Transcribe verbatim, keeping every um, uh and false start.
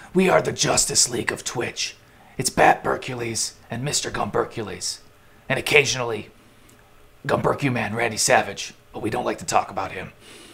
We are the Justice League of Twitch. It's Batbercules and Mister Gumberculese. And occasionally, Gumbercuman Randy Savage, but we don't like to talk about him.